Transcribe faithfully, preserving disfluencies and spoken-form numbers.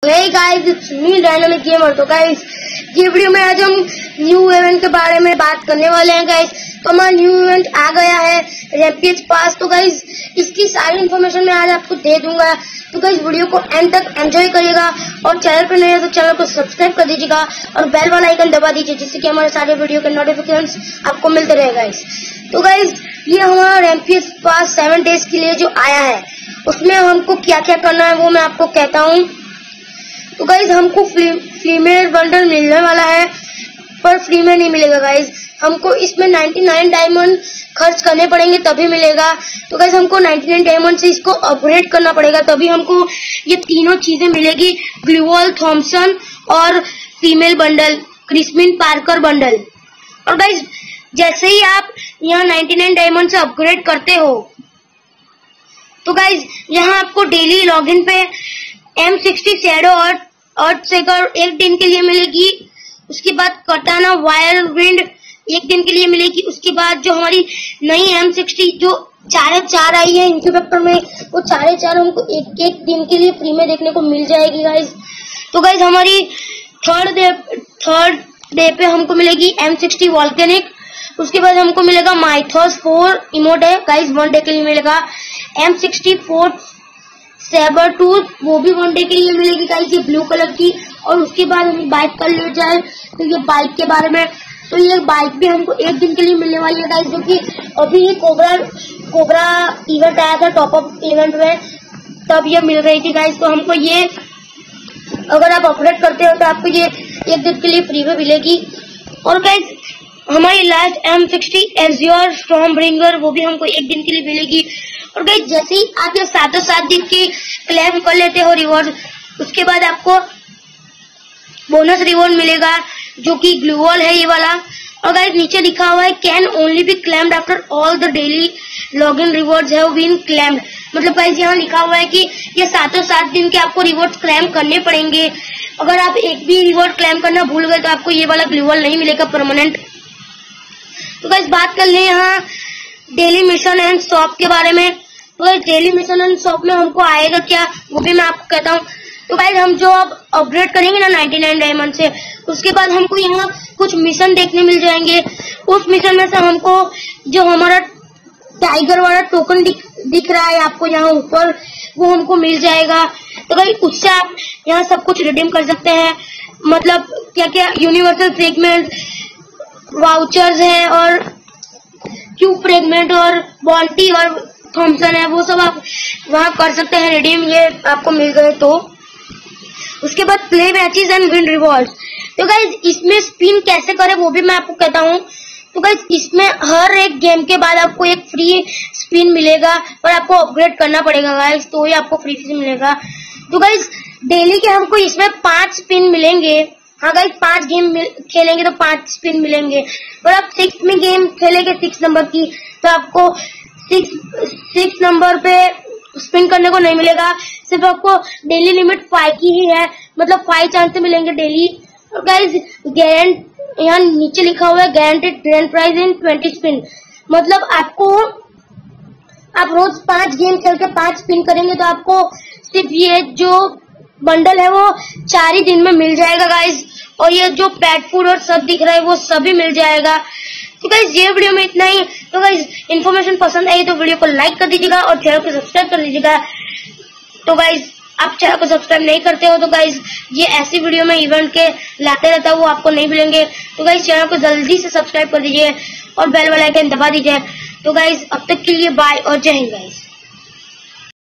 Hey guys, it's me Dynamic Gamer। तो guys ये video में आज हम न्यू इवेंट के बारे में बात करने वाले हैं गाइस। तो हमारा न्यू इवेंट आ गया है रैम्पेज पास। तो गाइस इसकी सारी इन्फॉर्मेशन मैं आज आपको दे दूंगा। तो गाइस वीडियो को एंड तक एंजॉय करिएगा और चैनल पर नए हैं तो चैनल को सब्सक्राइब कर दीजिएगा और बेल वाला आइकन दबा दीजिए जिससे कि हमारे सारे वीडियो के नोटिफिकेशन आपको मिलते रहे गाइस। तो गाइस ये हमारा रैम्पेज पास सेवन डेज के लिए जो आया है उसमें हमको क्या क्या करना है वो मैं आपको कहता हूँ। तो गाइज हमको फीमेल बंडल मिलने वाला है पर फ्री में नहीं मिलेगा गाइज। हमको इसमें निन्यानवे डायमंड खर्च करने पड़ेंगे तभी मिलेगा। तो गाइज हमको निन्यानवे डायमंड से इसको अपग्रेड करना पड़ेगा तभी हमको ये तीनों चीजें मिलेगी, ग्लूवॉल, थॉमसन और फीमेल बंडल, क्रिस्मिन पार्कर बंडल। और गाइज जैसे ही आप यहाँ निन्यानवे डायमंड से अपग्रेड करते हो तो गाइज यहाँ आपको डेली लॉगिन पे एम सिक्सटी शैडो और अर्थ सेकर एक दिन के लिए मिलेगी। उसके बाद कटाना वायर विंड एक दिन के लिए मिलेगी। उसके बाद जो हमारी नई एम सिक्सटी जो चारे चार आई है इंक्यूबेटर में वो चारे चार हमको एक एक दिन के लिए फ्री में देखने को मिल जाएगी गाइज। तो गाइज हमारी थर्ड डे थर्ड डे पे हमको मिलेगी एम सिक्सटी वॉल्केनिक। उसके बाद हमको मिलेगा माइथोस फोर इमोट है गाइज, वन डे के लिए मिलेगा। M sixty four saber tooth वो भी वन डे के लिए मिलेगी गाइस, ये ब्लू कलर की। और उसके बाद हम बाइक कर ले जाए तो ये बाइक के बारे में, तो ये बाइक भी हमको एक दिन के लिए मिलने वाली है गाइस, जो कि अभी ये कोबरा कोबरा इवेंट आया था टॉप अप इवेंट में तब ये मिल रही थी गाइस। तो हमको ये अगर आप अपग्रेड करते हो तो आपको ये एक दिन के लिए फ्री में मिलेगी। और गाइस हमारी last M sixty azure storm bringer वो भी हमको एक दिन के लिए मिलेगी। और गाइस जैसे ही आप ये सातों सात दिन की क्लेम कर लेते हो रिवॉर्ड, उसके बाद आपको बोनस रिवॉर्ड मिलेगा जो कि ग्लूवॉल है ये वाला। और गाइस नीचे लिखा हुआ है can only be claimed after all the daily login rewards have been claimed. मतलब गाइस यहाँ लिखा हुआ है कि ये सातों सात दिन के आपको रिवॉर्ड क्लेम करने पड़ेंगे। अगर आप एक भी रिवॉर्ड क्लेम करना भूल गए तो आपको ये वाला ग्लूवॉल नहीं मिलेगा परमानेंट। तो गाइस बात कर ले यहाँ डेली मिशन एंड शॉप के बारे में। तो guys daily mission and shop में हमको आएगा क्या वो भी मैं आपको कहता हूँ। तो गाइस हम जो अब अपग्रेड करेंगे ना निन्यानवे डायमंड से, उसके बाद हमको यहाँ कुछ मिशन देखने मिल जाएंगे। उस मिशन में से हमको जो हमारा टाइगर वाला टोकन दिख, दिख रहा है आपको यहाँ ऊपर, वो हमको मिल जाएगा। तो गाइस उससे आप यहाँ सब कुछ रिडीम कर सकते हैं। मतलब क्या क्या यूनिवर्सल फ्रेगमेंट वाउचर्स है और क्यूब फ्रेगमेंट और बॉन्टी और थॉमसन है, वो सब आप वहां कर सकते हैं रिडीम, ये आपको मिल गए तो। उसके बाद play matches and win rewards. तो गाइज इसमें स्पिन कैसे करें वो भी मैं आपको कहता हूँ। तो गाइज इसमें हर एक गेम के बाद आपको एक फ्री स्पिन मिलेगा पर आपको अपग्रेड करना पड़ेगा गाइज, तो ही आपको फ्री से मिलेगा। तो गाइज डेली के हमको इसमें पांच स्पिन मिलेंगे। हाँ गाइस पांच गेम खेलेंगे तो पांच स्पिन मिलेंगे। और आप सिक्स में गेम खेलेंगे सिक्स नंबर की तो आपको सिक्स सिक्स नंबर पे स्पिन करने को नहीं मिलेगा, सिर्फ आपको डेली लिमिट फाइव की ही है, मतलब फाइव चांस मिलेंगे डेली। और गाइस गारंट यहाँ नीचे लिखा हुआ है guaranteed grand prize in twenty spin. मतलब आपको आप रोज पांच गेम खेल के पांच स्पिन करेंगे तो आपको सिर्फ ये जो बंडल है वो चार ही दिन में मिल जाएगा गाइस। और ये जो पेट फूड और सब दिख रहा है वो सभी मिल जाएगा। तो गाइस ये वीडियो में इतना ही। तो गाइस इन्फॉर्मेशन पसंद आई तो वीडियो को लाइक कर दीजिएगा और चैनल को सब्सक्राइब कर दीजिएगा। तो गाइस आप चैनल को सब्सक्राइब नहीं करते हो तो गाइस ये ऐसी वीडियो में इवेंट के लाते रहता है वो आपको नहीं मिलेंगे। तो गाइस चैनल को जल्दी से सब्सक्राइब कर दीजिए और बेल वाला आइकन दबा दीजिए। तो गाइस अब तक के लिए बाय और जय हिंद गाइस।